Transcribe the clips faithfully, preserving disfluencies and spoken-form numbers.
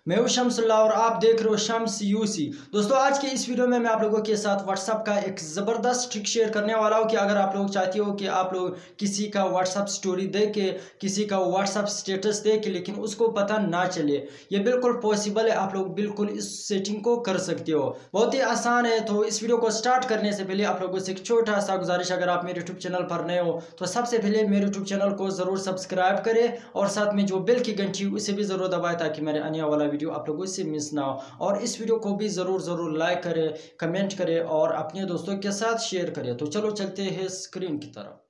मैं हूं शम्सुल्लाह और आप देख रहे हो शम्स यूसी। दोस्तों आज के इस वीडियो में मैं आप लोगों के साथ व्हाट्सअप का एक ज़बरदस्त ट्रिक शेयर करने वाला हूं कि अगर आप लोग चाहते हो कि आप लोग किसी का व्हाट्सअप स्टोरी देख के, किसी का व्हाट्सअप स्टेटस देख के लेकिन उसको पता ना चले, ये बिल्कुल पॉसिबल है। आप लोग बिल्कुल इस सेटिंग को कर सकते हो, बहुत ही आसान है। तो इस वीडियो को स्टार्ट करने से पहले आप लोगों से एक छोटा सा गुजारिश, अगर आप मेरे यूट्यूब चैनल पर नए हो तो सबसे पहले मेरे यूट्यूब चैनल को ज़रूर सब्सक्राइब करें और साथ में जो बेल की घंटी उसे भी ज़रूर दबाएं ताकि मेरे आने वाला वीडियो आप लोगों से मिस ना हो। और इस वीडियो को भी ज़रूर ज़रूर लाइक करें, कमेंट करें और अपने दोस्तों के साथ शेयर करें। तो चलो चलते हैं स्क्रीन की तरफ।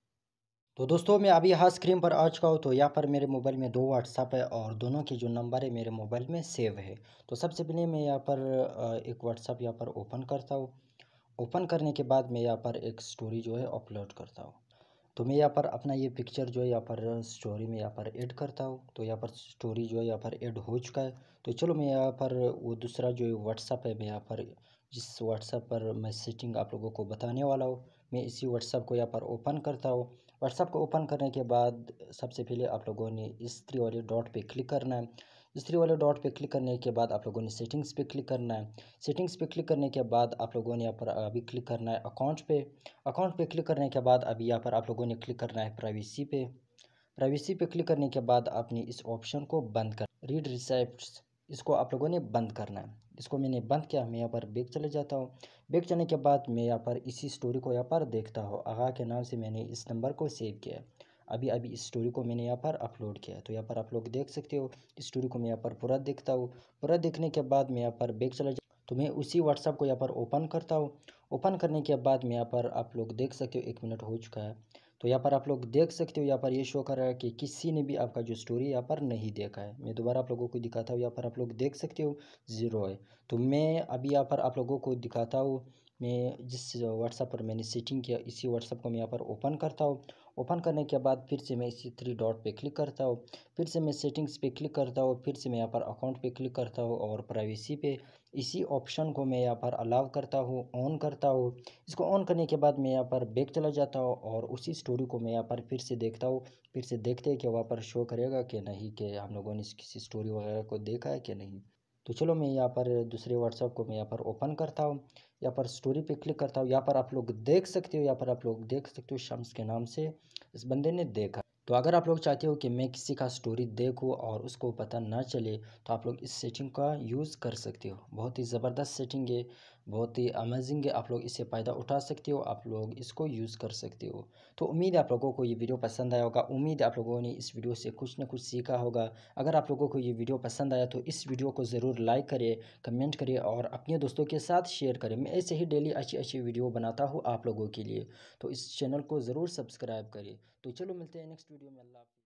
तो दोस्तों मैं अभी यहाँ स्क्रीन पर आ चुका हूँ। तो यहाँ पर मेरे मोबाइल में दो व्हाट्सअप है और दोनों के जो नंबर है मेरे मोबाइल में सेव है। तो सबसे पहले मैं यहाँ पर अ, एक व्हाट्सअप यहाँ पर ओपन करता हूँ। ओपन करने के बाद मैं यहाँ पर एक स्टोरी जो है अपलोड करता हूँ। तो मैं यहाँ पर अपना ये पिक्चर जो है यहाँ पर स्टोरी में यहाँ पर ऐड करता हूँ। तो यहाँ पर स्टोरी जो है यहाँ पर ऐड हो चुका है। तो चलो मैं यहाँ पर वो दूसरा जो व्हाट्सअप है, मैं यहाँ पर जिस व्हाट्सअप पर मैं सेटिंग आप लोगों को बताने वाला हूँ, मैं इसी व्हाट्सअप को यहाँ पर ओपन करता हूँ। व्हाट्सअप को ओपन करने के बाद सबसे पहले आप लोगों ने इस थ्री वाले डॉट पे क्लिक करना है। इस थ्री वाले डॉट पे क्लिक करने के बाद आप लोगों ने सेटिंग्स पे क्लिक करना है। सेटिंग्स पे क्लिक करने के बाद आप लोगों ने यहाँ पर अभी क्लिक करना है अकाउंट पे। अकाउंट पे क्लिक करने के बाद अभी यहाँ पर आप लोगों ने क्लिक करना है प्राइवेसी पे। प्राइवेसी पे क्लिक करने के बाद आपने इस ऑप्शन को बंद कर रीड रिसिप्ट्स, इसको आप लोगों ने बंद करना है। इसको मैंने बंद किया। मैं यहाँ पर बैक चले जाता हूँ। बैक चलने के बाद मैं यहाँ पर इसी स्टोरी को यहाँ पर देखता हूँ। आगा के नाम से मैंने इस नंबर को सेव किया है। अभी अभी इस स्टोरी को मैंने यहाँ पर अपलोड किया है। तो यहाँ पर आप लोग देख सकते हो। इस स्टोरी को मैं यहाँ पर पूरा देखता हूँ। पूरा देखने के बाद मैं यहाँ पर बैक चला जा तो मैं उसी व्हाट्सअप को यहाँ पर ओपन करता हूँ। ओपन करने के बाद मैं यहाँ पर आप लोग देख सकते हो, एक मिनट हो चुका है। तो यहाँ पर आप लोग देख सकते हो, यहाँ पर ये शो कर रहा है कि किसी ने भी आपका जो स्टोरी यहाँ पर नहीं देखा है। मैं दोबारा आप लोगों को दिखाता हूँ। यहाँ पर आप लोग देख सकते हो ज़ीरो है। तो मैं अभी यहाँ पर आप लोगों को दिखाता हूँ। मैं जिस व्हाट्सअप पर मैंने सेटिंग किया, इसी व्हाट्सअप को मैं यहाँ पर ओपन करता हूँ। ओपन करने के बाद फिर से मैं इसी थ्री डॉट पे क्लिक करता हूँ। फिर से मैं सेटिंग्स पे क्लिक करता हूँ। फिर से मैं यहाँ पर अकाउंट पे क्लिक करता हूँ और प्राइवेसी पे इसी ऑप्शन को मैं यहाँ पर अलाउ करता हूँ, ऑन करता हूँ। इसको ऑन करने के बाद मैं यहाँ पर बैक चला जाता हूँ और उसी स्टोरी को मैं यहाँ पर फिर से देखता हूँ। फिर से देखते हैं कि वहाँ पर शो करेगा कि नहीं, कि हम लोगों ने किसी स्टोरी वगैरह को देखा है कि नहीं। तो चलो मैं यहाँ पर दूसरे व्हाट्सअप को मैं यहाँ पर ओपन करता हूँ। यहाँ पर स्टोरी पे क्लिक करता हूँ। यहाँ पर आप लोग देख सकते हो, यहाँ पर आप लोग देख सकते हो शम्स के नाम से इस बंदे ने देखा। तो अगर आप लोग चाहते हो कि मैं किसी का स्टोरी देखूं और उसको पता ना चले, तो आप लोग इस सेटिंग का यूज़ कर सकते हो। बहुत ही ज़बरदस्त सेटिंग है, बहुत ही अमेजिंग है। आप लोग इससे फ़ायदा उठा सकते हो, आप लोग इसको यूज़ कर सकते हो। तो उम्मीद है आप लोगों को ये वीडियो पसंद आया होगा। उम्मीद है आप लोगों ने इस वीडियो से कुछ ना कुछ सीखा होगा। अगर आप लोगों को ये वीडियो पसंद आया तो इस वीडियो को ज़रूर लाइक करें, कमेंट करें और अपने दोस्तों के साथ शेयर करें। मैं ऐसे ही डेली अच्छी अच्छी वीडियो बनाता हूँ आप लोगों के लिए। तो इस चैनल को ज़रूर सब्सक्राइब करें। तो चलो मिलते हैं नेक्स्ट वीडियो में। अल्लाह हाफ़िज़।